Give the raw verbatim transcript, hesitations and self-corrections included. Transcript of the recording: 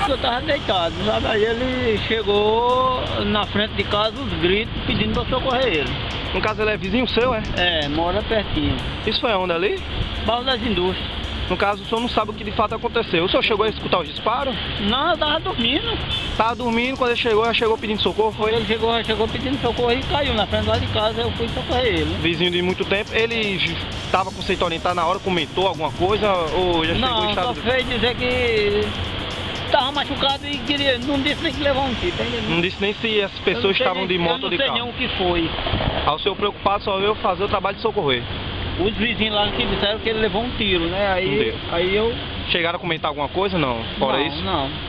que eu tava deitado, sabe? Aí ele chegou na frente de casa, os gritos, pedindo pra socorrer ele. No caso ele é vizinho seu, é? É, mora pertinho. Isso foi onde ali? Bairro das Indústrias. No caso, o senhor não sabe o que de fato aconteceu. O senhor chegou a escutar os disparos? Não, eu tava dormindo. Tava dormindo, quando ele chegou, já chegou pedindo socorro, foi? Ele chegou, chegou pedindo socorro e caiu na frente lá de casa, eu fui socorrer ele. Vizinho de muito tempo, ele estava com você orientar na hora, comentou alguma coisa ou já chegou Não, em estado só de... fez dizer que tava machucado e queria, não disse nem que levou um tiro, tá entendendo? Não disse nem se as pessoas estavam de moto ou de carro. Eu carro. não sei nem o que foi. Aí o senhor preocupado só veio fazer o trabalho de socorrer. Os vizinhos lá que disseram que ele levou um tiro, né? Aí, Um tiro. aí eu... Chegaram a comentar alguma coisa, não? Fora não, isso? não.